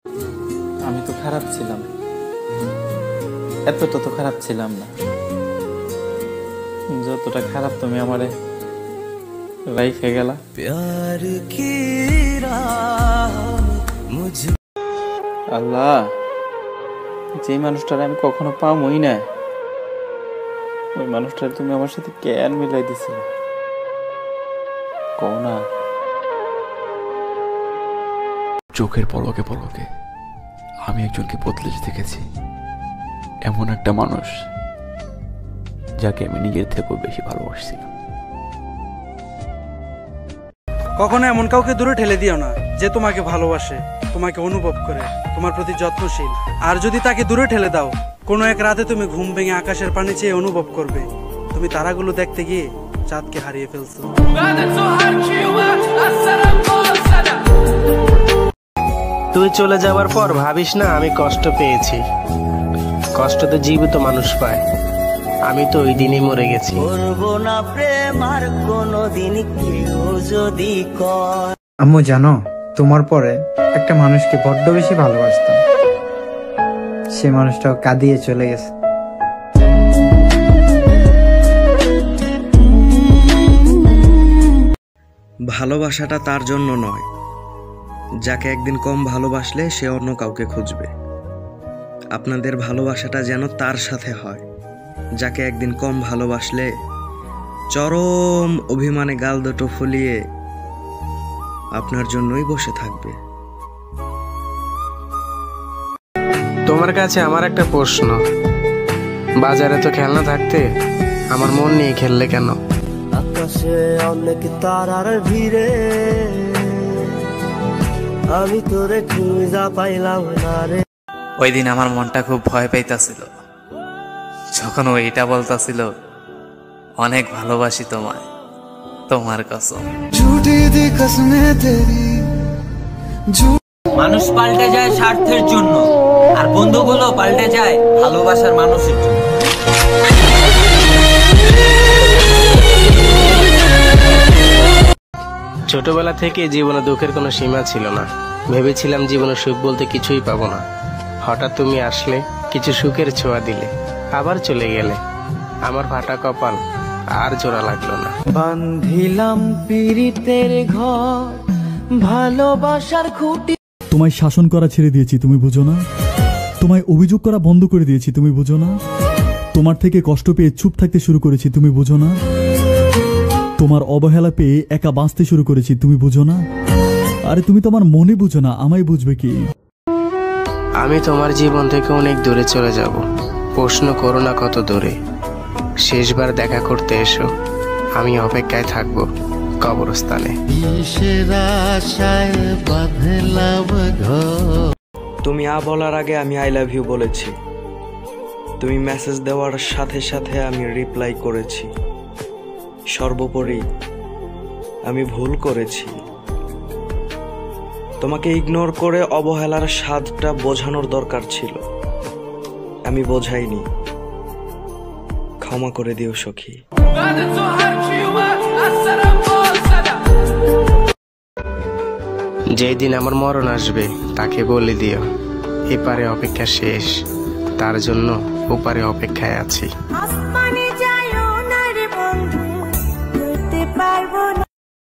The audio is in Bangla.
আমি তো খারাপ ছিলাম, এতটা তো খারাপ ছিলাম না, যতটা খারাপ তুমি আমারে রাইখে গেলা। আল্লাহ, যে মানুষটার আমি কখনো পামই না, ওই মানুষটার তুমি আমার সাথে কেন মিলাই দিছিলে কও না। চোখের পলকে পলকে আমি একজনকে বদলে দেখেছি, এমন একটা মানুষ যাকে আমি নিজের থেকেও বেশি ভালোবাসছিলাম। কখনো এমন কাউকে দূরে ঠেলে দিও না যে তোমাকে ভালোবাসে, তোমাকে অনুভব করে, তোমার প্রতি যত্নশীল। আর যদি তাকে দূরে ঠেলে দাও, কোনো এক রাতে তুমি ঘুম ভেঙে আকাশের পানি চেয়ে অনুভব করবে তুমি তারাগুলো দেখতে গিয়ে চাঁদকে হারিয়ে ফেলছো। তুই চলে যাবার পর ভাবিস না আমি কষ্ট পেয়েছি। কষ্ট তো জীবিত মানুষ পায়, আমি তো ওই দিনই মরে গেছি। আম্মু জানো, তোমার পরে একটা মানুষকে বড্ড বেশি ভালোবাসতাম, সে মানুষটাও কাঁদিয়ে চলে গেছে। ভালোবাসাটা তার জন্য নয় যাকে একদিন কম ভালোবাসলে সে অন্য কাউকে খুঁজবে। আপনাদের ভালোবাসাটা যেন তার সাথে হয় যাকে একদিন কম ভালোবাসলে চরম অভিমানে গাল দুটো ফুলিয়ে আপনার জন্যই বসে থাকবে। তোমার কাছে আমার একটা প্রশ্ন, বাজারে তো খেলনা থাকতে আমার মন নিয়ে খেললে কেন? আকাশে অনেক তারার ভিড়ে আমি তোরে খুঁজা পাইলাম না রে। ওই দিন আমার মনটা খুব ভয় পাইতাছিল, যখন ও এটা বলতাছিল অনেক ভালোবাসি তোমায়, তোমার কসম। মানুষ পাল্টে যায় স্বার্থের জন্য, আর বন্ধুগুলো পাল্টে যায় ভালোবাসার মানুষের জন্য। ছোটবেলা থেকে জীবনে দুঃখের কোনো সীমা ছিল না, ভেবেছিলাম জীবনে সুখ বলতে কিছুই পাবো না। হঠাৎ তুমি আসলে, কিছু সুখের ছোঁয়া দিলে, আবার চলে গেলে। আমার ফাটা কপাল আর জোড়া লাগলো না। বান্ধিলাম পীড়িতের ঘর, ভালোবাসার খুঁটি। তোমায় শাসন করা ছেড়ে দিয়েছি, তুমি বুঝো না? তোমায় অভিযোগ করা বন্ধ করে দিয়েছি, তুমি বুঝো না? তোমার থেকে কষ্ট পেয়ে চুপ থাকতে শুরু করেছি, তুমি বুঝো না? তোমার অবহেলা পেয়ে একা বাঁচতে শুরু করেছি, তুমি বুঝো না? আরে তুমি তো আমার মনে বুঝো না, আমায় বুঝবে কি? আমি তোমার জীবন থেকে অনেক দূরে চলে যাব, প্রশ্ন করো না কত দূরে। শেষবার দেখা করতে এসো, আমি অপেক্ষায় থাকবো কবরস্থানে। তুমি বলার আগে আমি আই লাভ ইউ বলেছি, তুমি মেসেজ দেওয়ার সাথে সাথে আমি রিপ্লাই করেছি। সর্বোপরি আমি ভুল করেছি, তোমাকে ইগনোর করে অবহেলার স্বাদটা বোঝানোর দরকার ছিল, আমি বোঝাইনি। ক্ষমা করে দিও সখী। যেদিন আমার মরণ আসবে তাকে বলে দিও এপারে অপেক্ষা শেষ, তার জন্য ওপারে অপেক্ষায় আছি।